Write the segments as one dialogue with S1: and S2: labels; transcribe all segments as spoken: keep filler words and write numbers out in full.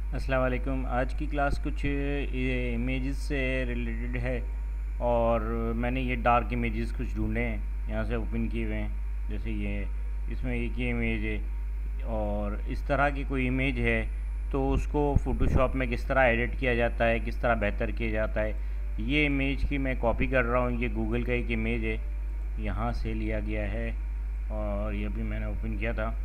S1: अस्सलाम वालेकुम। आज की क्लास कुछ इमेजेस से रिलेटेड है और मैंने ये डार्क इमेजेस कुछ ढूंढे हैं, यहाँ से ओपन किए हुए हैं। जैसे ये इसमें एक ही इमेज है और इस तरह की कोई इमेज है तो उसको फ़ोटोशॉप में किस तरह एडिट किया जाता है, किस तरह बेहतर किया जाता है। ये इमेज की मैं कॉपी कर रहा हूँ। ये गूगल का एक इमेज है, यहाँ से लिया गया है और ये भी मैंने ओपन किया था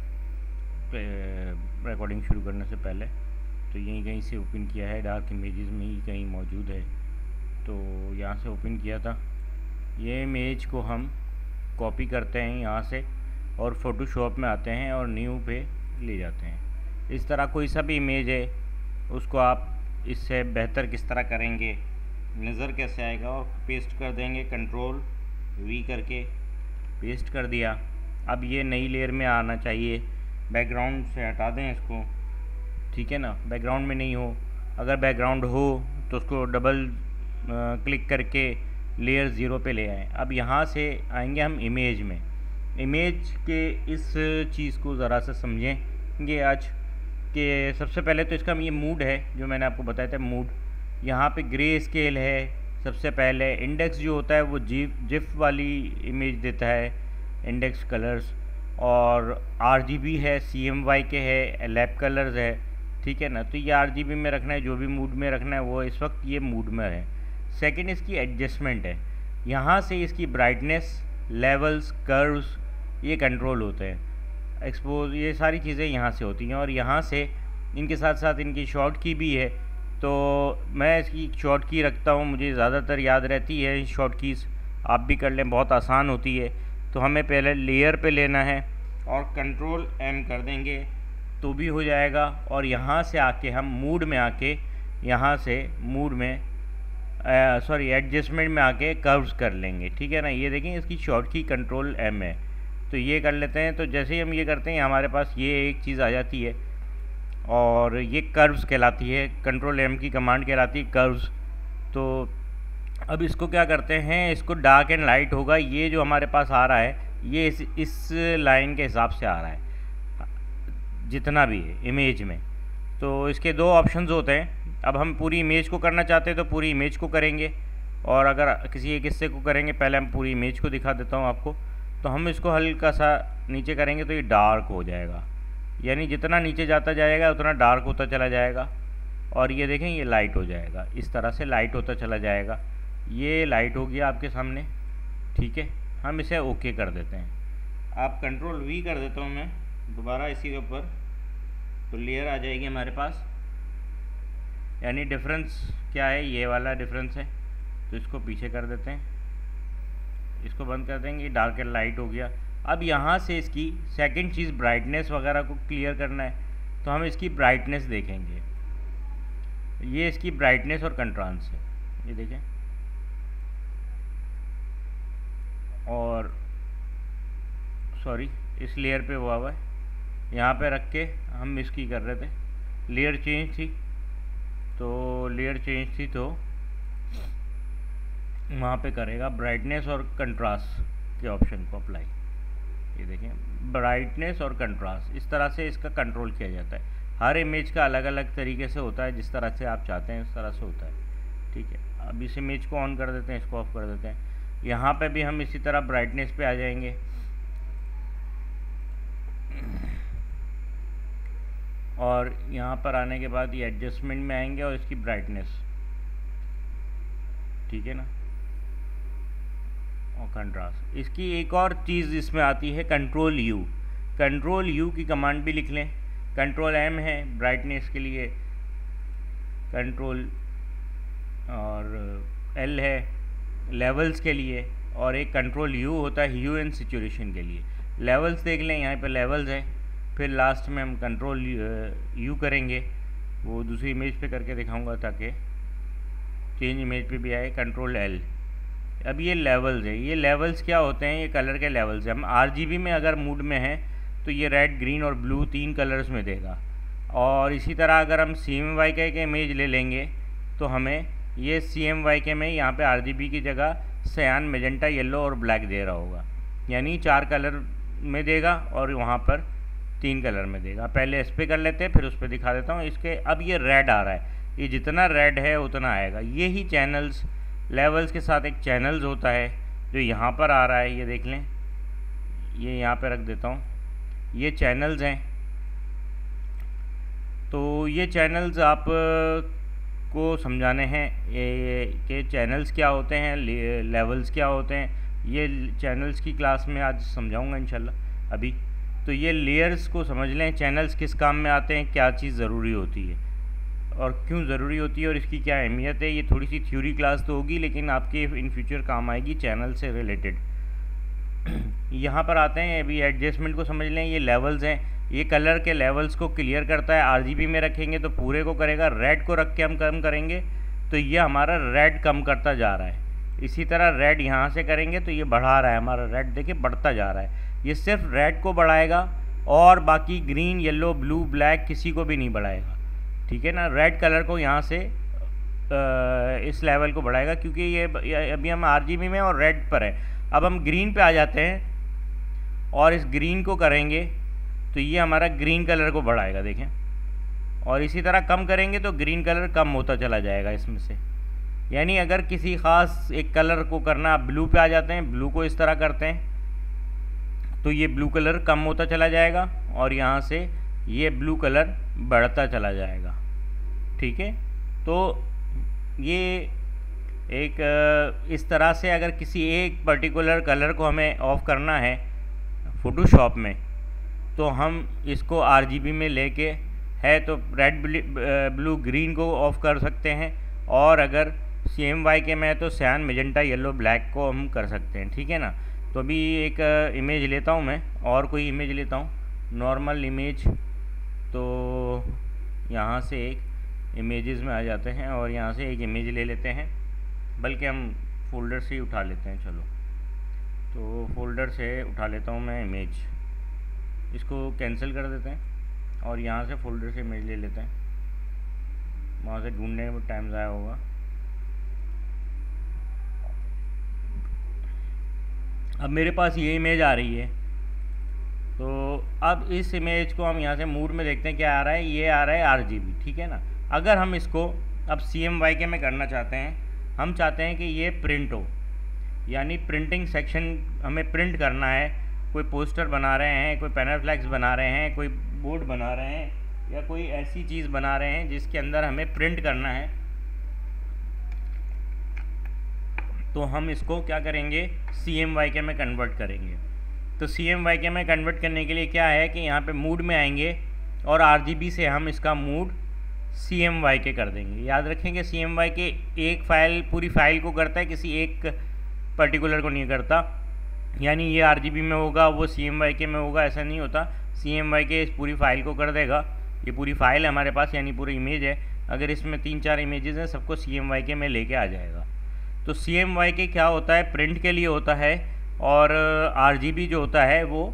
S1: रिकॉर्डिंग शुरू करने से पहले। तो यहीं कहीं से ओपन किया है, डार्क इमेजेस में ही कहीं मौजूद है, तो यहाँ से ओपन किया था। ये इमेज को हम कॉपी करते हैं यहाँ से और फ़ोटोशॉप में आते हैं और न्यू पे ले जाते हैं। इस तरह कोई सा भी इमेज है उसको आप इससे बेहतर किस तरह करेंगे, नज़र कैसे आएगा, और पेस्ट कर देंगे। कंट्रोल वी करके पेस्ट कर दिया। अब ये नई लेयर में आना चाहिए। बैकग्राउंड से हटा दें इसको, ठीक है ना। बैकग्राउंड में नहीं हो, अगर बैकग्राउंड हो तो उसको डबल क्लिक करके लेयर ज़ीरो पे ले आएँ। अब यहाँ से आएंगे हम इमेज में। इमेज के इस चीज़ को ज़रा सा समझेंगे आज कि सबसे पहले तो इसका ये मूड है जो मैंने आपको बताया था। मूड यहाँ पे ग्रे स्केल है। सबसे पहले इंडेक्स जो होता है वो जिफ जिफ वाली इमेज देता है, इंडेक्स कलर्स। और आरजीबी है, सीएमवाई के है, लैप कलर्स है, ठीक है ना। तो ये आरजीबी में रखना है, जो भी मूड में रखना है वो इस वक्त ये मूड में है। सेकंड इसकी एडजस्टमेंट है। यहाँ से इसकी ब्राइटनेस, लेवल्स, कर्व्स ये कंट्रोल होते हैं। एक्सपोज ये सारी चीज़ें यहाँ से होती हैं और यहाँ से इनके साथ साथ इनकी शॉर्ट की भी है। तो मैं इसकी शॉर्ट की रखता हूँ, मुझे ज़्यादातर याद रहती है शॉर्ट कीज़। आप भी कर लें, बहुत आसान होती है। तो हमें पहले लेयर पे लेना है और कंट्रोल एम कर देंगे तो भी हो जाएगा। और यहाँ से आके हम मूड में आके यहाँ से मूड में सॉरी एडजस्टमेंट में आके कर्व्स कर लेंगे, ठीक है ना। ये देखें इसकी शॉर्ट की कंट्रोल एम है, तो ये कर लेते हैं। तो जैसे ही हम ये करते हैं हमारे पास ये एक चीज़ आ जाती है और ये कर्व्स कहलाती है। कंट्रोल एम की कमांड कहलाती है कर्व्स। तो अब इसको क्या करते हैं, इसको डार्क एंड लाइट होगा। ये जो हमारे पास आ रहा है ये इस इस लाइन के हिसाब से आ रहा है जितना भी है इमेज में। तो इसके दो ऑप्शंस होते हैं। अब हम पूरी इमेज को करना चाहते हैं तो पूरी इमेज को करेंगे, और अगर किसी एक हिस्से को करेंगे, पहले हम पूरी इमेज को दिखा देता हूँ आपको। तो हम इसको हल्का सा नीचे करेंगे तो ये डार्क हो जाएगा, यानी जितना नीचे जाता जाएगा उतना डार्क होता चला जाएगा। और ये देखें ये लाइट हो जाएगा, इस तरह से लाइट होता चला जाएगा। ये लाइट हो गया आपके सामने, ठीक है। हम इसे ओके कर देते हैं। आप कंट्रोल वी कर देता हूँ मैं दोबारा इसी के ऊपर, तो लेयर आ जाएगी हमारे पास। यानी डिफरेंस क्या है, ये वाला डिफरेंस है। तो इसको पीछे कर देते हैं, इसको बंद कर देंगे। डार्क एंड लाइट हो गया। अब यहाँ से इसकी सेकंड चीज़ ब्राइटनेस वगैरह को क्लियर करना है, तो हम इसकी ब्राइटनेस देखेंगे। ये इसकी ब्राइटनेस और कंट्रास्ट है, ये देखें। और सॉरी इस लेयर पे हुआ हुआ है, यहाँ पे रख के हम इसकी कर रहे थे। लेयर चेंज थी तो लेयर चेंज थी तो वहाँ पे करेगा ब्राइटनेस और कंट्रास्ट के ऑप्शन को अप्लाई। ये देखें ब्राइटनेस और कंट्रास्ट, इस तरह से इसका कंट्रोल किया जाता है। हर इमेज का अलग अलग तरीके से होता है, जिस तरह से आप चाहते हैं उस तरह से होता है, ठीक है। अब इस इमेज को ऑन कर देते हैं, इसको ऑफ कर देते हैं। यहाँ पे भी हम इसी तरह ब्राइटनेस पे आ जाएंगे और यहाँ पर आने के बाद ये एडजस्टमेंट में आएंगे और इसकी ब्राइटनेस, ठीक है ना, और कंट्रास्ट। इसकी एक और चीज़ इसमें आती है कंट्रोल यू। कंट्रोल यू की कमांड भी लिख लें। कंट्रोल एम है ब्राइटनेस के लिए, कंट्रोल और एल है लेवल्स के लिए, और एक कंट्रोल यू होता है ह्यू एंड सिचुएशन के लिए। लेवल्स देख लें, यहाँ पे लेवल्स है। फिर लास्ट में हम कंट्रोल यू करेंगे, वो दूसरी इमेज पे करके दिखाऊंगा ताकि चेंज इमेज पे भी आए। Control L. अब ये लेवल्स है। ये लेवल्स क्या होते हैं, ये कलर के लेवल्स है। हम आरजीबी में अगर मूड में हैं तो ये रेड, ग्रीन और ब्लू तीन कलर्स में देगा। और इसी तरह अगर हम सी एम वाई के इमेज ले लेंगे तो हमें ये सी एम वाई के में यहाँ पे आरजीबी की जगह सयान, मेजेंटा, येलो और ब्लैक दे रहा होगा, यानी चार कलर में देगा और वहाँ पर तीन कलर में देगा। पहले इस पर कर लेते हैं, फिर उस पर दिखा देता हूँ इसके। अब ये रेड आ रहा है, ये जितना रेड है उतना आएगा। ये ही चैनल्स लेवल्स के साथ एक चैनल्स होता है जो यहाँ पर आ रहा है, ये देख लें, ये यहाँ पे रख देता हूँ, ये चैनल्स हैं। तो ये चैनल्स आप को समझाने हैं ये कि चैनल्स क्या होते हैं, लेवल्स क्या होते हैं, ये चैनल्स की क्लास में आज समझाऊंगा इंशाल्लाह अभी। तो ये लेयर्स को समझ लें, चैनल्स किस काम में आते हैं, क्या चीज़ ज़रूरी होती है और क्यों ज़रूरी होती है और इसकी क्या अहमियत है। ये थोड़ी सी थ्योरी क्लास तो होगी लेकिन आपके इन फ्यूचर काम आएगी चैनल से रिलेटेड। यहाँ पर आते हैं, अभी एडजस्टमेंट को समझ लें। ये लेवल्स हैं, ये कलर के लेवल्स को क्लियर करता है। आरजीबी में रखेंगे तो पूरे को करेगा, रेड को रख के हम कम करेंगे तो ये हमारा रेड कम करता जा रहा है। इसी तरह रेड यहाँ से करेंगे तो ये बढ़ा रहा है, हमारा रेड देखिए बढ़ता जा रहा है। ये सिर्फ रेड को बढ़ाएगा और बाकी ग्रीन, येलो, ब्लू, ब्लैक किसी को भी नहीं बढ़ाएगा, ठीक है ना। रेड कलर को यहाँ से आ, इस लेवल को बढ़ाएगा क्योंकि ये अभी हम आरजीबी में और रेड पर है। अब हम ग्रीन पे आ जाते हैं और इस ग्रीन को करेंगे तो ये हमारा ग्रीन कलर को बढ़ाएगा देखें, और इसी तरह कम करेंगे तो ग्रीन कलर कम होता चला जाएगा इसमें से। यानी अगर किसी ख़ास एक कलर को करना, आप ब्लू पे आ जाते हैं, ब्लू को इस तरह करते हैं तो ये ब्लू कलर कम होता चला जाएगा और यहाँ से ये ब्लू कलर बढ़ता चला जाएगा, ठीक है। तो ये एक इस तरह से अगर किसी एक पर्टिकुलर कलर को हमें ऑफ़ करना है फ़ोटोशॉप में तो हम इसको आरजीबी में लेके है तो रेड, ब्लू, ग्रीन को ऑफ़ कर सकते हैं, और अगर सी एम वाई के में है तो सयान, मेजेंटा, येलो, ब्लैक को हम कर सकते हैं, ठीक है ना। तो अभी एक इमेज लेता हूँ मैं, और कोई इमेज लेता हूँ, नॉर्मल इमेज। तो यहाँ से एक इमेजेस में आ जाते हैं और यहाँ से एक इमेज ले लेते हैं, बल्कि हम फोल्डर से ही उठा लेते हैं। चलो तो फोल्डर से उठा लेता हूँ मैं इमेज, इसको कैंसिल कर देते हैं और यहाँ से फोल्डर से इमेज ले लेते हैं। वहाँ से ढूंढने में टाइम ज़ाया होगा। अब मेरे पास ये इमेज आ रही है, तो अब इस इमेज को हम यहाँ से मूड में देखते हैं क्या आ रहा है। ये आ रहा है आरजीबी, ठीक है ना। अगर हम इसको अब सी एम वाई के में करना चाहते हैं, हम चाहते हैं कि ये प्रिंट हो, यानी प्रिंटिंग सेक्शन हमें प्रिंट करना है। कोई पोस्टर बना रहे हैं, कोई पैनल फ्लैक्स बना रहे हैं, कोई बोर्ड बना रहे हैं, या कोई ऐसी चीज़ बना रहे हैं जिसके अंदर हमें प्रिंट करना है, तो हम इसको क्या करेंगे, सी एम वाई के में कन्वर्ट करेंगे। तो सी एम वाई के में कन्वर्ट करने के लिए क्या है कि यहाँ पे मूड में आएंगे और आर जी बी से हम इसका मूड सी एम वाई के कर देंगे। याद रखेंगे सी एम वाई के एक फ़ाइल पूरी फाइल को करता है, किसी एक पर्टिकुलर को नहीं करता। यानी ये आर जी बी में होगा, वो सी एम वाई के में होगा, ऐसा नहीं होता। सी एम वाई के इस पूरी फाइल को कर देगा। ये पूरी फाइल है हमारे पास, यानी पूरी इमेज है। अगर इसमें तीन चार इमेजेस हैं, सबको सी एम वाई के में लेके आ जाएगा। तो सी एम वाई के क्या होता है, प्रिंट के लिए होता है, और आर जी बी जो होता है वो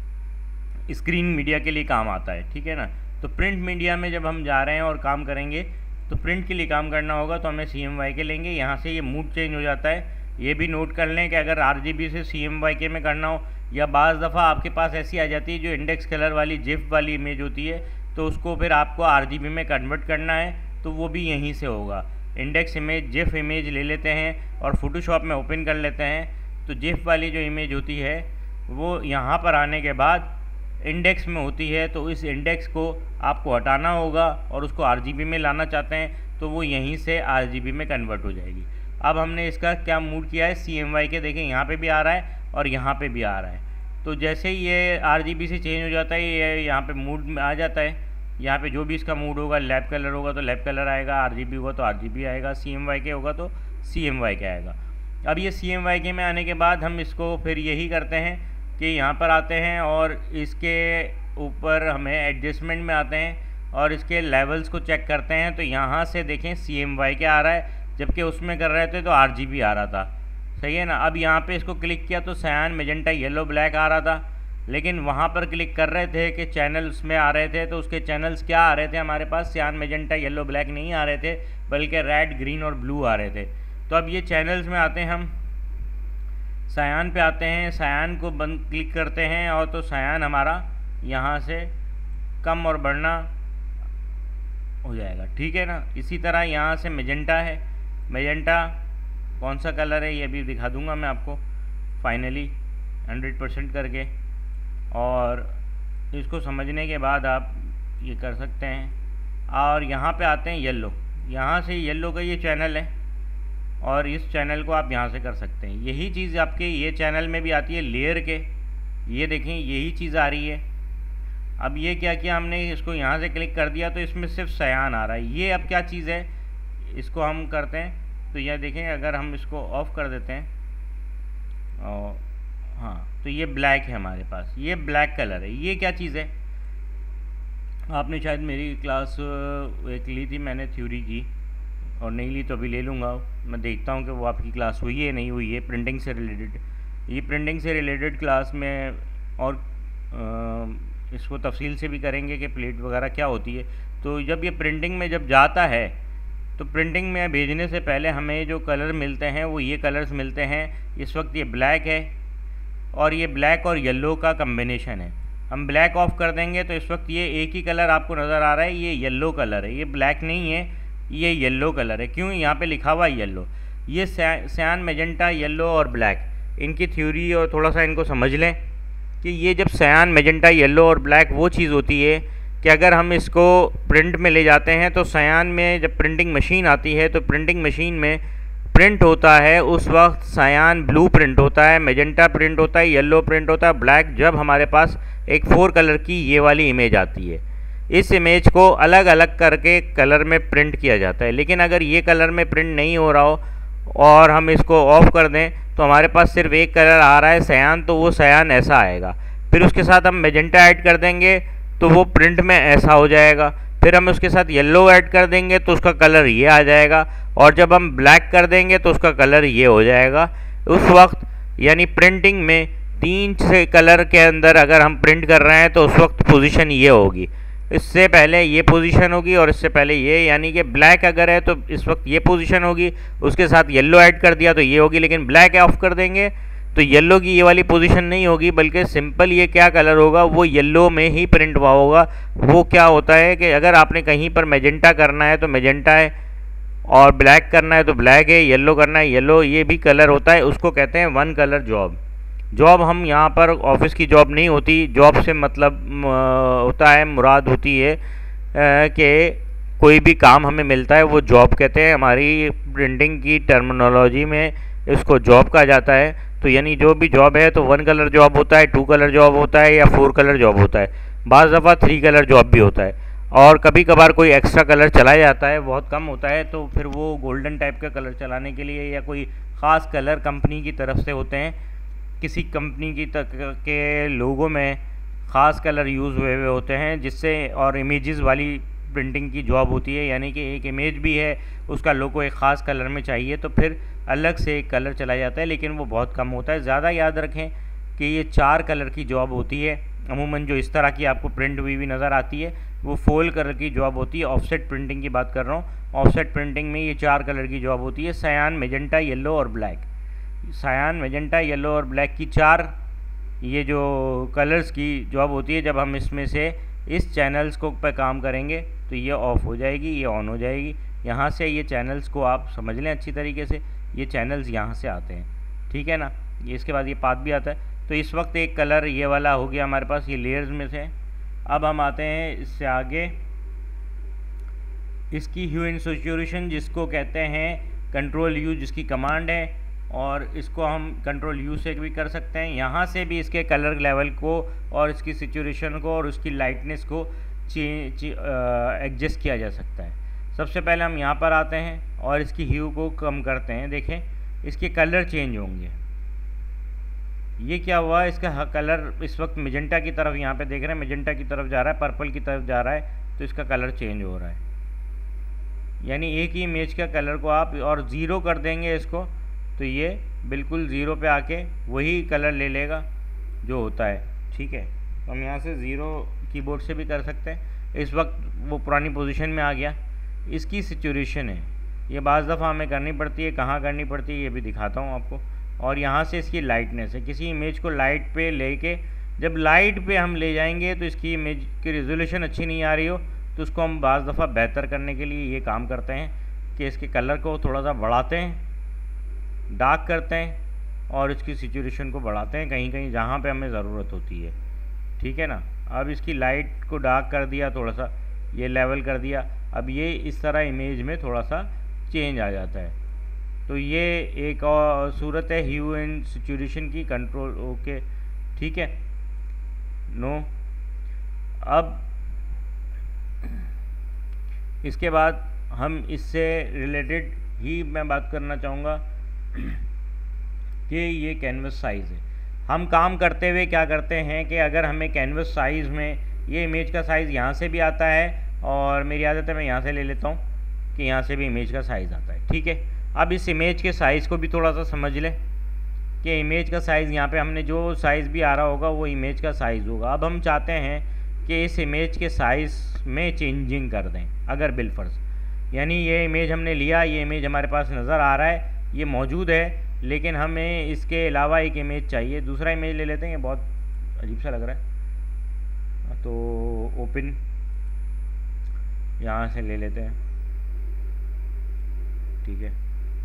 S1: स्क्रीन मीडिया के लिए काम आता है, ठीक है ना। तो प्रिंट मीडिया में जब हम जा रहे हैं और काम करेंगे तो प्रिंट के लिए काम करना होगा, तो हमें सी एम वाई के लेंगे। यहाँ से ये मूड चेंज हो जाता है। ये भी नोट कर लें कि अगर आर जी बी से सी एम वाई के में करना हो, या बाज़ दफ़ा आपके पास ऐसी आ जाती है जो इंडेक्स कलर वाली जिफ वाली इमेज होती है, तो उसको फिर आपको आर जी बी में कन्वर्ट करना है, तो वो भी यहीं से होगा। इंडेक्स इमेज, जिफ इमेज ले लेते हैं और फोटोशॉप में ओपन कर लेते हैं। तो जिफ वाली जो इमेज होती है वो यहाँ पर आने के बाद इंडेक्स में होती है, तो इस इंडेक्स को आपको हटाना होगा और उसको आर जी बी में लाना चाहते हैं, तो वो यहीं से आर जी बी में कन्वर्ट हो जाएगी। अब हमने इसका क्या मूड किया है, सी एम वाई के, देखें यहाँ पे भी आ रहा है और यहाँ पे भी आ रहा है। तो जैसे ही ये आर जी बी से चेंज हो जाता है, ये यहाँ पे मूड में आ जाता है। यहाँ पे जो भी इसका मूड होगा, लैब कलर होगा तो लैब कलर आएगा, आर जी बी होगा तो आर जी बी आएगा, सी एम वाई के होगा तो सी एम वाई के आएगा। अब ये सी एम वाई के में आने के बाद हम इसको फिर यही करते हैं कि यहाँ पर आते हैं और इसके ऊपर हमें एडजस्टमेंट में आते हैं और इसके लेवल्स को चेक करते हैं। तो यहाँ से देखें सी एम वाई के आ रहा है, जबकि उसमें कर रहे थे तो आर जी बी आ रहा था, सही है ना। अब यहाँ पे इसको क्लिक किया तो सयान, मेजेंटा, येलो, ब्लैक आ रहा था, लेकिन वहाँ पर क्लिक कर रहे थे कि चैनल उसमें आ रहे थे, तो उसके चैनल्स क्या आ रहे थे हमारे पास, सयान, मेजेंटा, येलो, ब्लैक नहीं आ रहे थे, बल्कि रेड, ग्रीन और ब्लू आ रहे थे। तो अब ये चैनल्स में आते हैं, हम सयान पे आते हैं, सयान को बंद क्लिक करते हैं और तो सयान हमारा यहाँ से कम और बढ़ना हो जाएगा, ठीक है ना। इसी तरह यहाँ से मेजेंटा है, मेजेंटा कौन सा कलर है ये भी दिखा दूंगा मैं आपको फाइनली हंड्रेड परसेंट करके, और इसको समझने के बाद आप ये कर सकते हैं। और यहाँ पे आते हैं येलो, यहाँ से येलो का ये चैनल है और इस चैनल को आप यहाँ से कर सकते हैं। यही चीज़ आपके ये चैनल में भी आती है लेयर के, ये देखें यही चीज़ आ रही है। अब ये क्या किया हमने, इसको यहाँ से क्लिक कर दिया तो इसमें सिर्फ सयान आ रहा है। ये अब क्या चीज़ है, इसको हम करते हैं तो यह देखें, अगर हम इसको ऑफ कर देते हैं और हाँ तो ये ब्लैक है हमारे पास, ये ब्लैक कलर है। ये क्या चीज़ है, आपने शायद मेरी क्लास एक ली थी मैंने थ्योरी की, और नहीं ली तो अभी ले लूँगा। मैं देखता हूँ कि वो आपकी क्लास हुई है नहीं हुई है प्रिंटिंग से रिलेटेड। ये प्रिंटिंग से रिलेटेड क्लास में और आ, इसको तफसील से भी करेंगे कि प्लेट वगैरह क्या होती है। तो जब ये प्रिंटिंग में जब जाता है तो प्रिंटिंग में भेजने से पहले हमें जो कलर मिलते हैं वो ये कलर्स मिलते हैं। इस वक्त ये ब्लैक है और ये ब्लैक और येलो का कम्बिनेशन है। हम ब्लैक ऑफ कर देंगे तो इस वक्त ये एक ही कलर आपको नज़र आ रहा है, ये येलो कलर है, ये ब्लैक नहीं है, ये येलो कलर है। क्यों, यहाँ पे लिखा हुआ है येलो। ये सयान, मेजेंटा, येलो और ब्लैक, इनकी थ्योरी और थोड़ा सा इनको समझ लें कि ये जब सयान, मेजेंटा, येलो और ब्लैक वो चीज़ होती है कि अगर हम इसको प्रिंट में ले जाते हैं तो सयान में जब प्रिंटिंग मशीन आती है तो प्रिंटिंग मशीन में प्रिंट होता है, उस वक्त सयान ब्लू प्रिंट होता है, मेजेंटा प्रिंट होता है, येलो प्रिंट होता है, ब्लैक जब हमारे पास एक फोर कलर की ये वाली इमेज आती है। इस इमेज को अलग अलग करके कलर में प्रिंट किया जाता है। लेकिन अगर ये कलर में प्रिंट नहीं हो रहा हो और हम इसको ऑफ कर दें तो हमारे पास सिर्फ एक कलर आ रहा है सयान, तो वो सयान ऐसा आएगा। फिर उसके साथ हम मेजेंटा ऐड कर देंगे तो वो प्रिंट में ऐसा हो जाएगा। फिर हम उसके साथ येलो ऐड कर देंगे तो उसका कलर ये आ जाएगा, और जब हम ब्लैक कर देंगे तो उसका कलर ये हो जाएगा। उस वक्त यानी प्रिंटिंग में तीन से कलर के अंदर अगर हम प्रिंट कर रहे हैं तो उस वक्त पोजीशन ये होगी, इससे पहले ये पोजीशन होगी और इससे पहले ये, यानी कि ब्लैक अगर है तो इस वक्त ये पोजीशन होगी, उसके साथ येलो ऐड कर दिया तो ये होगी। लेकिन ब्लैक ऑफ कर देंगे तो येलो की ये वाली पोजीशन नहीं होगी, बल्कि सिंपल ये क्या कलर होगा वो येलो में ही प्रिंट हुआ होगा। वो क्या होता है कि अगर आपने कहीं पर मेजेंटा करना है तो मेजेंटा है, और ब्लैक करना है तो ब्लैक है, येलो करना है येलो, ये भी कलर होता है। उसको कहते हैं वन कलर जॉब। जॉब हम यहाँ पर ऑफिस की जॉब नहीं होती, जॉब से मतलब होता है, मुराद होती है कि कोई भी काम हमें मिलता है वो जॉब कहते हैं। हमारी प्रिंटिंग की टर्मिनोलॉजी में इसको जॉब कहा जाता है। तो यानी जो भी जॉब है तो वन कलर जॉब होता है, टू कलर जॉब होता है, या फोर कलर जॉब होता है। बाज़ दफ़ा थ्री कलर जॉब भी होता है, और कभी कभार कोई एक्स्ट्रा कलर चला जाता है, बहुत कम होता है, तो फिर वो गोल्डन टाइप का कलर चलाने के लिए या कोई ख़ास कलर कंपनी की तरफ से होते हैं। किसी कंपनी की तक के लोगों में ख़ास कलर यूज़ हुए हुए होते हैं, जिससे और इमेजेस वाली प्रिंटिंग की जॉब होती है, यानी कि एक इमेज भी है उसका लोगो एक ख़ास कलर में चाहिए तो फिर अलग से एक कलर चला जाता है, लेकिन वो बहुत कम होता है। ज़्यादा याद रखें कि ये चार कलर की जॉब होती है। अमूमन जो इस तरह की आपको प्रिंट हुई हुई नज़र आती है वो फोर कलर की जॉब होती है। ऑफसेट प्रिंटिंग की बात कर रहा हूँ। ऑफसेट प्रिंटिंग में ये चार कलर की जॉब होती है, सयान, मेजेंटा, येलो और ब्लैक। सयान, मेजेंटा, येलो और ब्लैक की चार ये जो कलर्स की जॉब होती है। जब हम इसमें से इस चैनल्स को पे काम करेंगे तो ये ऑफ हो जाएगी, ये ऑन हो जाएगी। यहाँ से ये चैनल्स को आप समझ लें अच्छी तरीके से, ये चैनल्स यहाँ से आते हैं, ठीक है ना। ये इसके बाद ये पाथ भी आता है। तो इस वक्त एक कलर ये वाला हो गया हमारे पास, ये लेयर्स में से। अब हम आते हैं इससे आगे, इसकी ह्यू एंड सैचुरेशन जिसको कहते हैं कंट्रोल यू, जिसकी कमांड है, और इसको हम कंट्रोल यू से भी कर सकते हैं। यहाँ से भी इसके कलर लेवल को और इसकी सिचुएशन को और उसकी लाइटनेस को एडजस्ट किया जा सकता है। सबसे पहले हम यहाँ पर आते हैं और इसकी ह्यू को कम करते हैं। देखें इसके कलर चेंज होंगे। ये क्या हुआ, इसका कलर इस वक्त मेजेंटा की तरफ, यहाँ पे देख रहे हैं मेजेंटा की तरफ जा रहा है, पर्पल की तरफ जा रहा है, तो इसका कलर चेंज हो रहा है। यानी एक ही इमेज का कलर को आप और ज़ीरो कर देंगे इसको तो ये बिल्कुल ज़ीरो पे आके वही कलर ले लेगा जो होता है, ठीक है। तो हम यहाँ से ज़ीरो कीबोर्ड से भी कर सकते हैं। इस वक्त वो पुरानी पोजीशन में आ गया। इसकी सिचुएशन है, ये बाज़ दफ़ा हमें करनी पड़ती है, कहाँ करनी पड़ती है ये भी दिखाता हूँ आपको। और यहाँ से इसकी लाइटनेस है, किसी इमेज को लाइट पे लेके जब लाइट पे हम ले जाएंगे तो इसकी इमेज की रिजोल्यूशन अच्छी नहीं आ रही हो तो उसको हम बाज़ दफ़ा बेहतर करने के लिए ये काम करते हैं कि इसके कलर को थोड़ा सा बढ़ाते हैं, डार्क करते हैं और इसकी सिचुएशन को बढ़ाते हैं कहीं कहीं जहाँ पे हमें ज़रूरत होती है। ठीक है ना। अब इसकी लाइट को डार्क कर दिया, थोड़ा सा ये लेवल कर दिया, अब ये इस तरह इमेज में थोड़ा सा चेंज आ जाता है। तो ये एक और सूरत है ह्यू एंड सिचुएशन की कंट्रोल। ओके ठीक है। नो अब इसके बाद हम इससे रिलेटेड ही मैं बात करना चाहूँगा कि ये कैनवस साइज़ है। हम काम करते हुए क्या करते हैं कि अगर हमें कैनवस साइज़ में ये इमेज का साइज़ यहाँ से भी आता है और मेरी आदत है मैं यहाँ से ले लेता हूँ कि यहाँ से भी इमेज का साइज़ आता है। ठीक है। अब इस इमेज के साइज़ को भी थोड़ा सा समझ लें कि इमेज का साइज़ यहाँ पे हमने जो साइज़ भी आ रहा होगा वो इमेज का साइज़ होगा। अब हम चाहते हैं कि इस इमेज के साइज़ में चेंजिंग कर दें। अगर बिलफर्ज यानी ये इमेज हमने लिया, ये इमेज हमारे पास नज़र आ रहा है, ये मौजूद है, लेकिन हमें इसके अलावा एक इमेज चाहिए। दूसरा इमेज ले लेते हैं, ये बहुत अजीब सा लग रहा है तो ओपन यहाँ से ले लेते हैं। ठीक है।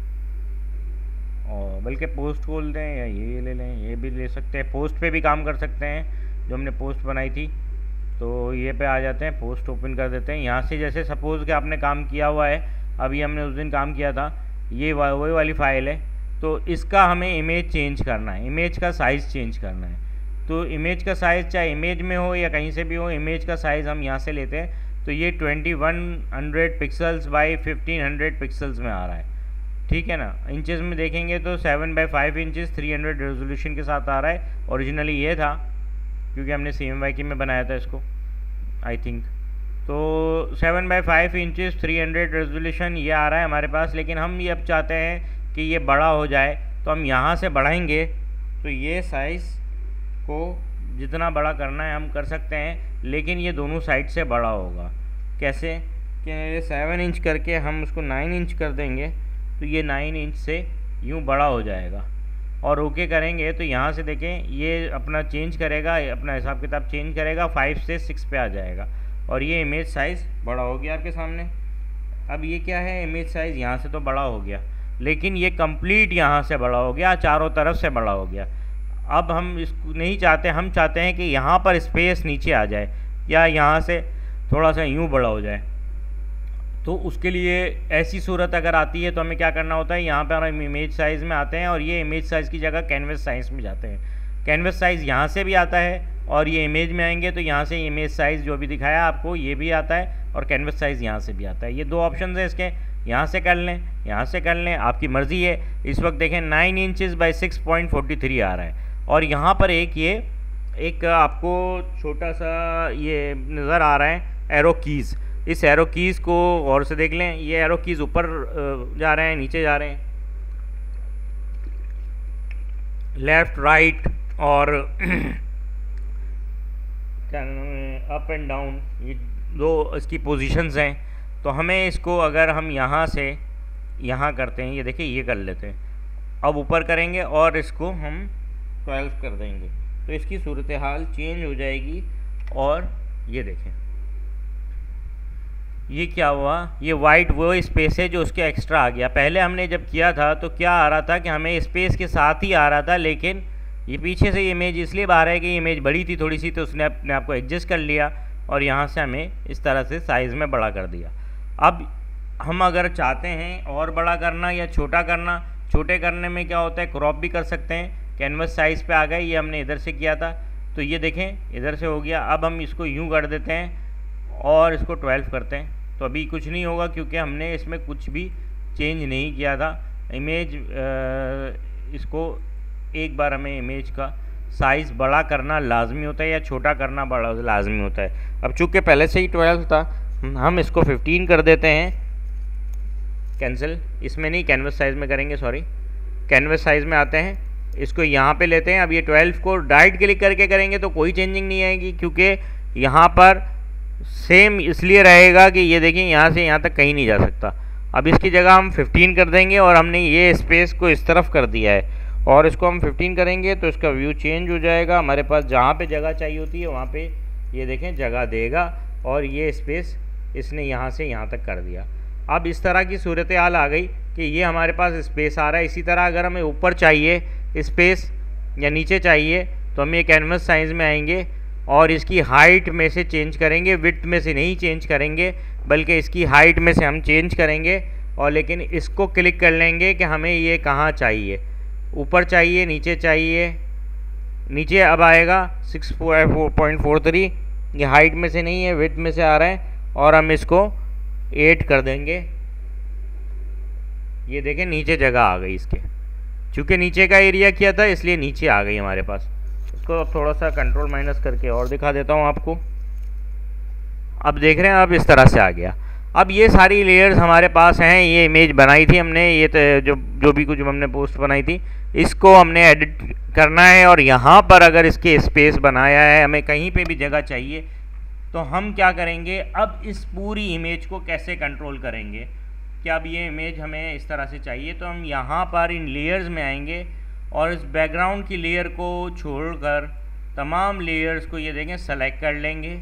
S1: और बल्कि पोस्ट खोल दें या ये ले लें, ये भी ले सकते हैं। पोस्ट पे भी काम कर सकते हैं, जो हमने पोस्ट बनाई थी तो ये पे आ जाते हैं, पोस्ट ओपन कर देते हैं। यहाँ से जैसे सपोज़ कि आपने काम किया हुआ है, अभी हमने उस दिन काम किया था, ये वही वाली फ़ाइल है, तो इसका हमें इमेज चेंज करना है, इमेज का साइज़ चेंज करना है। तो इमेज का साइज़ चाहे इमेज में हो या कहीं से भी हो, इमेज का साइज़ हम यहाँ से लेते हैं तो ये twenty one hundred pixels by fifteen hundred pixels में आ रहा है। ठीक है ना। इंचेस में देखेंगे तो seven by five inches three hundred resolution के साथ आ रहा है। ओरिजिनली ये था क्योंकि हमने सी एम वाई की में बनाया था इसको आई थिंक। तो seven by five inches three hundred resolution ये आ रहा है हमारे पास। लेकिन हम ये अब चाहते हैं कि ये बड़ा हो जाए, तो हम यहाँ से बढ़ाएंगे तो ये साइज़ को जितना बड़ा करना है हम कर सकते हैं, लेकिन ये दोनों साइड से बड़ा होगा। कैसे कि सेवन इंच करके हम उसको नाइन इंच कर देंगे तो ये नाइन इंच से यूँ बड़ा हो जाएगा। और ओके करेंगे तो यहाँ से देखें ये अपना चेंज करेगा, अपना हिसाब किताब चेंज करेगा, फाइव से सिक्स पे आ जाएगा और ये इमेज साइज़ बड़ा हो गया आपके सामने। अब ये क्या है, इमेज साइज़ यहाँ से तो बड़ा हो गया, लेकिन ये कंप्लीट यहाँ से बड़ा हो गया, चारों तरफ से बड़ा हो गया। अब हम इसको नहीं चाहते, हम चाहते हैं कि यहाँ पर स्पेस नीचे आ जाए या यहाँ से थोड़ा सा यूँ बड़ा हो जाए। तो उसके लिए ऐसी सूरत अगर आती है तो हमें क्या करना होता है, यहाँ पर हम इमेज साइज़ में आते हैं और ये इमेज साइज़ की जगह कैनवस साइज़ में जाते हैं। कैनवस साइज़ यहाँ से भी आता है और ये इमेज में आएंगे तो यहाँ से इमेज साइज़ जो भी दिखाया आपको ये भी आता है और कैनवस साइज़ यहाँ से भी आता है। ये दो ऑप्शन है इसके, यहाँ से कर लें, यहाँ से कर लें, आपकी मर्ज़ी है। इस वक्त देखें nine inches by six point forty three आ रहा है और यहाँ पर एक ये एक आपको छोटा सा ये नज़र आ रहा है एरो कीज़। इस एरो कीज़ को गौर से देख लें, ये एरो कीज़ ऊपर जा रहे हैं, नीचे जा रहे हैं, लेफ़्ट राइट और क्या अप एंड डाउन, ये दो इसकी पोजीशंस हैं। तो हमें इसको अगर हम यहाँ से यहाँ करते हैं, ये देखिए ये कर लेते हैं, अब ऊपर करेंगे और इसको हम ट्वेल्व कर देंगे तो इसकी सूरत हाल चेंज हो जाएगी। और ये देखें ये क्या हुआ, ये वाइट वो स्पेस है जो उसके एक्स्ट्रा आ गया। पहले हमने जब किया था तो क्या आ रहा था कि हमें स्पेस के साथ ही आ रहा था, लेकिन ये पीछे से इमेज इसलिए बाहर है कि ये इमेज बड़ी थी थोड़ी सी, तो उसने अपने आप को एडजस्ट कर लिया और यहाँ से हमें इस तरह से साइज़ में बड़ा कर दिया। अब हम अगर चाहते हैं और बड़ा करना या छोटा करना, छोटे करने में क्या होता है, क्रॉप भी कर सकते हैं। कैनवस साइज़ पे आ गए, ये हमने इधर से किया था तो ये देखें इधर से हो गया। अब हम इसको यूँ कर देते हैं और इसको ट्वेल्व करते हैं तो अभी कुछ नहीं होगा क्योंकि हमने इसमें कुछ भी चेंज नहीं किया था। इमेज इसको एक बार हमें इमेज का साइज़ बड़ा करना लाजमी होता है या छोटा करना बड़ा लाजमी होता है। अब चूँकि पहले से ही ट्वेल्व था हम इसको फिफ्टीन कर देते हैं, कैंसिल, इसमें नहीं कैनवस साइज़ में करेंगे, सॉरी कैनवस साइज़ में आते हैं, इसको यहाँ पे लेते हैं। अब ये ट्वेल्व को राइट क्लिक करके करेंगे तो कोई चेंजिंग नहीं आएगी क्योंकि यहाँ पर सेम इसलिए रहेगा कि ये देखिए यहाँ से यहाँ तक कहीं नहीं जा सकता। अब इसकी जगह हम फिफ्टीन कर देंगे और हमने ये स्पेस को इस तरफ कर दिया है और इसको हम फिफ्टीन करेंगे तो इसका व्यू चेंज हो जाएगा। हमारे पास जहाँ पे जगह चाहिए होती है वहाँ पे ये देखें जगह देगा, और ये स्पेस इसने यहाँ से यहाँ तक कर दिया। अब इस तरह की सूरत हाल आ गई कि ये हमारे पास स्पेस आ रहा है। इसी तरह अगर हमें ऊपर चाहिए स्पेस या नीचे चाहिए तो हम ये कैनवस साइज में आएंगे और इसकी हाइट में से चेंज करेंगे, विड्थ में से नहीं चेंज करेंगे, बल्कि इसकी हाइट में से हम चेंज करेंगे। और लेकिन इसको क्लिक कर लेंगे कि हमें ये कहाँ चाहिए, ऊपर चाहिए, नीचे चाहिए। नीचे अब आएगा सिक्स पॉइंट फोर थ्री, ये हाइट में से नहीं है, विड्थ में से आ रहा है, और हम इसको एट कर देंगे। ये देखें नीचे जगह आ गई इसके, चूँकि नीचे का एरिया किया था इसलिए नीचे आ गई हमारे पास। इसको थोड़ा सा कंट्रोल माइनस करके और दिखा देता हूँ आपको। अब देख रहे हैं, अब इस तरह से आ गया। अब ये सारी लेयर्स हमारे पास हैं। ये इमेज बनाई थी हमने, ये जो जो भी कुछ हमने पोस्ट बनाई थी, इसको हमने एडिट करना है। और यहाँ पर अगर इसके स्पेस बनाया है, हमें कहीं पे भी जगह चाहिए, तो हम क्या करेंगे, अब इस पूरी इमेज को कैसे कंट्रोल करेंगे कि अब ये इमेज हमें इस तरह से चाहिए। तो हम यहाँ पर इन लेयर्स में आएंगे और इस बैकग्राउंड की लेयर को छोड़कर तमाम लेयर्स को ये देखें सेलेक्ट कर लेंगे।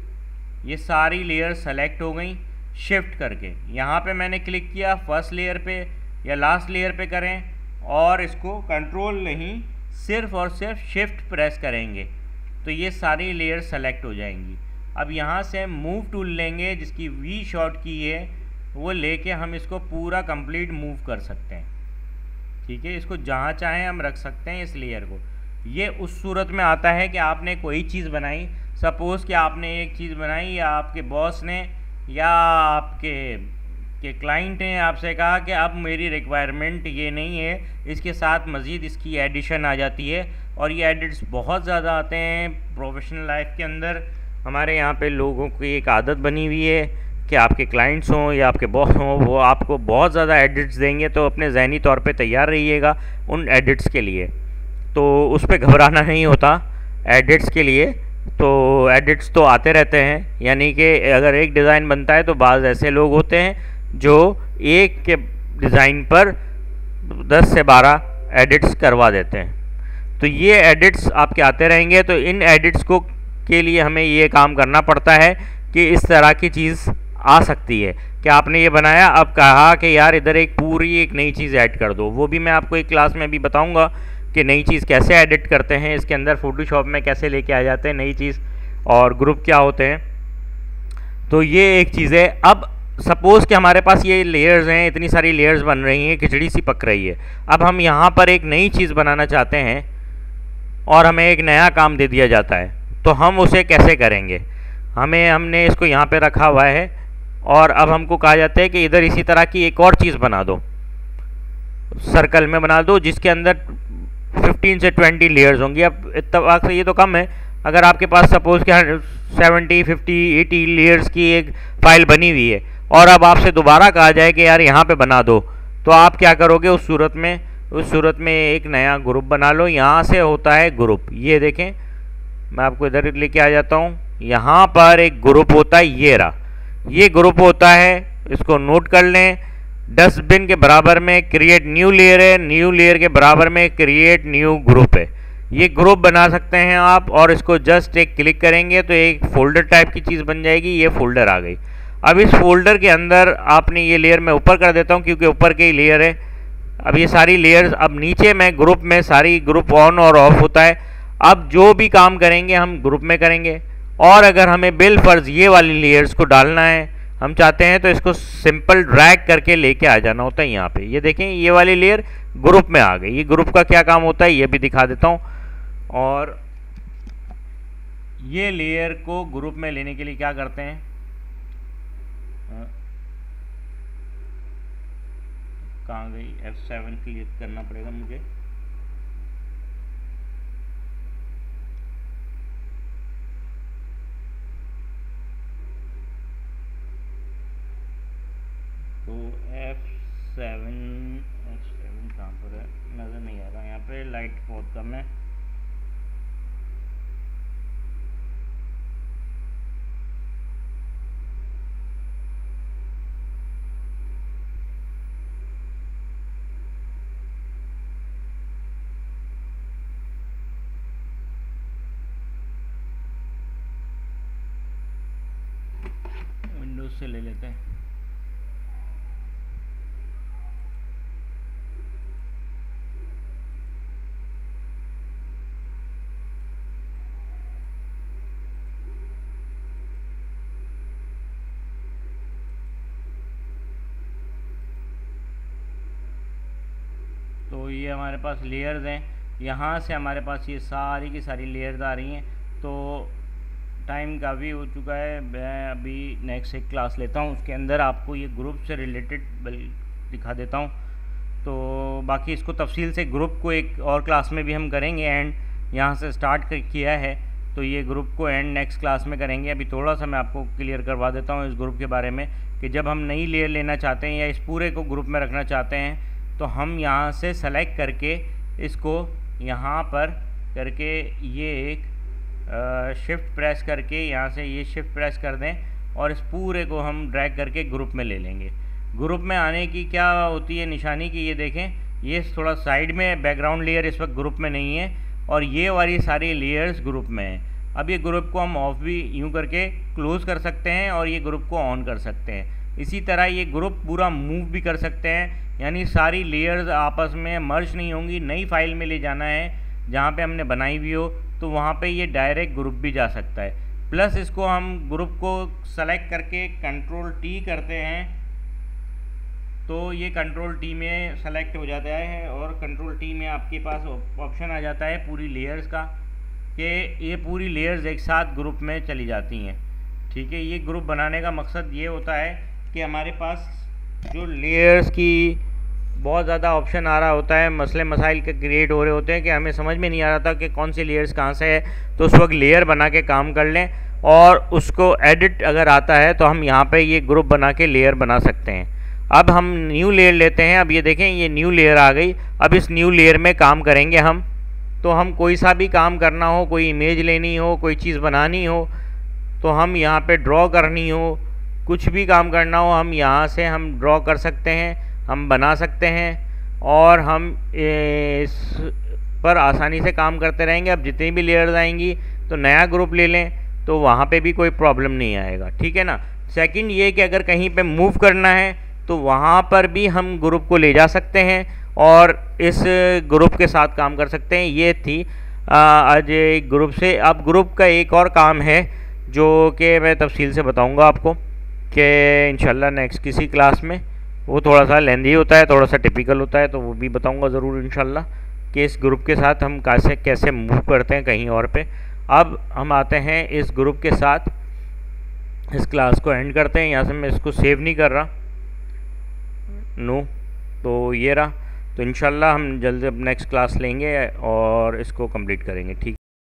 S1: ये सारी लेयर सेलेक्ट हो गई शिफ्ट करके। यहाँ पे मैंने क्लिक किया, फर्स्ट लेयर पे या लास्ट लेयर पे करें, और इसको कंट्रोल नहीं सिर्फ और सिर्फ शिफ्ट प्रेस करेंगे तो ये सारी लेयर सेलेक्ट हो जाएंगी। अब यहाँ से मूव टूल लेंगे, जिसकी वी शॉर्ट की है, वो लेके हम इसको पूरा कंप्लीट मूव कर सकते हैं। ठीक है, इसको जहाँ चाहें हम रख सकते हैं इस लेयर को। ये उस सूरत में आता है कि आपने कोई चीज़ बनाई, सपोज़ कि आपने एक चीज़ बनाई, या आपके बॉस ने या आपके के क्लाइंट ने आपसे कहा कि अब मेरी रिक्वायरमेंट ये नहीं है, इसके साथ मज़ीद इसकी एडिशन आ जाती है। और ये एडिट्स बहुत ज़्यादा आते हैं प्रोफेशनल लाइफ के अंदर। हमारे यहाँ पे लोगों की एक आदत बनी हुई है कि आपके क्लाइंट्स हों या आपके बॉस हों, वो आपको बहुत ज़्यादा एडिट्स देंगे, तो अपने ज़हनी तौर पे तैयार रहिएगा उन एडिट्स के लिए। तो उस पर घबराना नहीं होता एडिट्स के लिए, तो एडिट्स तो आते रहते हैं। यानी कि अगर एक डिज़ाइन बनता है तो बाज़ ऐसे लोग होते हैं जो एक के डिज़ाइन पर दस से बारह एडिट्स करवा देते हैं। तो ये एडिट्स आपके आते रहेंगे। तो इन एडिट्स को के लिए हमें ये काम करना पड़ता है कि इस तरह की चीज़ आ सकती है कि आपने ये बनाया, अब कहा कि यार इधर एक पूरी एक नई चीज़ ऐड कर दो। वो भी मैं आपको एक क्लास में भी बताऊंगा कि नई चीज़ कैसे एडिट करते हैं इसके अंदर, फोटोशॉप में कैसे लेके आ जाते हैं नई चीज़, और ग्रुप क्या होते हैं। तो ये एक चीज़ है। अब सपोज़ कि हमारे पास ये लेयर्स हैं, इतनी सारी लेयर्स बन रही हैं, खिचड़ी सी पक रही है। अब हम यहाँ पर एक नई चीज़ बनाना चाहते हैं और हमें एक नया काम दे दिया जाता है, तो हम उसे कैसे करेंगे। हमें हमने इसको यहाँ पे रखा हुआ है और अब हमको कहा जाता है कि इधर इसी तरह की एक और चीज़ बना दो, सर्कल में बना दो, जिसके अंदर फिफ्टीन से ट्वेंटी लेयर्स होंगी। अब इत्तेफाक से ये तो कम है, अगर आपके पास सपोज़ कि सेवेंटी फिफ्टी एटी लेयर्स की एक फ़ाइल बनी हुई है और अब आपसे दोबारा कहा जाए कि यार यहाँ पे बना दो, तो आप क्या करोगे उस सूरत में। उस सूरत में एक नया ग्रुप बना लो। यहाँ से होता है ग्रुप, ये देखें, मैं आपको इधर लेके आ जाता हूँ। यहाँ पर एक ग्रुप होता है, ये रहा, ये ग्रुप होता है, इसको नोट कर लें। डस्टबिन के बराबर में क्रिएट न्यू लेयर है, न्यू लेयर के बराबर में क्रिएट न्यू ग्रुप है। ये ग्रुप बना सकते हैं आप, और इसको जस्ट एक क्लिक करेंगे तो एक फोल्डर टाइप की चीज़ बन जाएगी। ये फोल्डर आ गई। अब इस फोल्डर के अंदर आपने ये लेयर मैं ऊपर कर देता हूँ क्योंकि ऊपर की लेयर है। अब ये सारी लेयर्स, अब नीचे में ग्रुप में सारी ग्रुप ऑन और ऑफ होता है। अब जो भी काम करेंगे हम ग्रुप में करेंगे, और अगर हमें बिल फर्ज ये वाली लेयर्स को डालना है, हम चाहते हैं, तो इसको सिंपल ड्रैग करके लेके आ जाना होता है यहाँ पे। ये देखें, ये वाली लेयर ग्रुप में आ गई। ये ग्रुप का क्या काम होता है ये भी दिखा देता हूँ। और ये लेयर को ग्रुप में लेने के लिए क्या करते हैं, कहाँ गई, एफ सेवन क्लिक करना पड़ेगा मुझे। तो एफ सेवन एफ सेवन कहाँ पर है, नज़र नहीं आ रहा। यहाँ पे लाइट बहुत कम है। से ले लेते हैं। तो ये हमारे पास लेयर्स हैं, यहाँ से हमारे पास ये सारी की सारी लेयर्स आ रही हैं। तो टाइम काफ़ी हो चुका है, मैं अभी नेक्स्ट एक क्लास लेता हूँ, उसके अंदर आपको ये ग्रुप से रिलेटेड दिखा देता हूँ। तो बाकी इसको तफसील से ग्रुप को एक और क्लास में भी हम करेंगे एंड यहाँ से स्टार्ट कर किया है, तो ये ग्रुप को एंड नेक्स्ट क्लास में करेंगे। अभी थोड़ा सा मैं आपको क्लियर करवा देता हूँ इस ग्रुप के बारे में कि जब हम नई लेयर लेना चाहते हैं या इस पूरे को ग्रुप में रखना चाहते हैं, तो हम यहाँ से सेलेक्ट करके इसको यहाँ पर करके ये एक शिफ्ट प्रेस करके यहाँ से ये शिफ्ट प्रेस कर दें और इस पूरे को हम ड्रैग करके ग्रुप में ले लेंगे। ग्रुप में आने की क्या होती है निशानी की, ये देखें, ये थोड़ा साइड में बैकग्राउंड लेयर इस वक्त ग्रुप में नहीं है और ये वाली सारी लेयर्स ग्रुप में हैं। अब ये ग्रुप को हम ऑफ भी यूँ करके क्लोज़ कर सकते हैं और ये ग्रुप को ऑन कर सकते हैं। इसी तरह ये ग्रुप पूरा मूव भी कर सकते हैं, यानी सारी लेयर्स आपस में मर्ज नहीं होंगी। नई फाइल में ले जाना है जहाँ पे हमने बनाई हुई हो तो वहाँ पे ये डायरेक्ट ग्रुप भी जा सकता है। प्लस इसको हम ग्रुप को सेलेक्ट करके कंट्रोल टी करते हैं तो ये कंट्रोल टी में सेलेक्ट हो जाता है और कंट्रोल टी में आपके पास ऑप्शन आ जाता है पूरी लेयर्स का कि ये पूरी लेयर्स एक साथ ग्रुप में चली जाती हैं। ठीक है, ये ग्रुप बनाने का मकसद ये होता है कि हमारे पास जो लेयर्स की बहुत ज़्यादा ऑप्शन आ रहा होता है, मसले मसाइल के क्रिएट हो रहे होते हैं कि हमें समझ में नहीं आ रहा था कि कौन सी लेयर्स कहाँ से है, तो उस वक्त लेयर बना के काम कर लें और उसको एडिट अगर आता है तो हम यहाँ पे ये ग्रुप बना के लेयर बना सकते हैं। अब हम न्यू लेयर लेते हैं। अब ये देखें, ये न्यू लेयर आ गई। अब इस न्यू लेयर में काम करेंगे हम। तो हम कोई सा भी काम करना हो, कोई इमेज लेनी हो, कोई चीज़ बनानी हो, तो हम यहाँ पे ड्रॉ करनी हो, कुछ भी काम करना हो, हम यहाँ से हम ड्रॉ कर सकते हैं, हम बना सकते हैं और हम इस पर आसानी से काम करते रहेंगे। अब जितनी भी लेयर्स आएंगी तो नया ग्रुप ले लें तो वहाँ पे भी कोई प्रॉब्लम नहीं आएगा। ठीक है ना। सेकंड ये कि अगर कहीं पे मूव करना है तो वहाँ पर भी हम ग्रुप को ले जा सकते हैं और इस ग्रुप के साथ काम कर सकते हैं। ये थी आज एक ग्रुप से। अब ग्रुप का एक और काम है जो कि मैं तफसील से बताऊंगा आपको कि इंशाल्लाह नेक्स्ट किसी क्लास में, वो थोड़ा सा लेंदी होता है, थोड़ा सा टिपिकल होता है, तो वो भी बताऊंगा ज़रूर इंशाल्लाह कि इस ग्रुप के साथ हम कैसे कैसे मूव करते हैं कहीं और पे। अब हम आते हैं इस ग्रुप के साथ, इस क्लास को एंड करते हैं। यहाँ से मैं इसको सेव नहीं कर रहा, नो, तो ये रहा। तो इंशाल्लाह हम जल्द अब नेक्स्ट क्लास लेंगे और इसको कंप्लीट करेंगे। ठीक।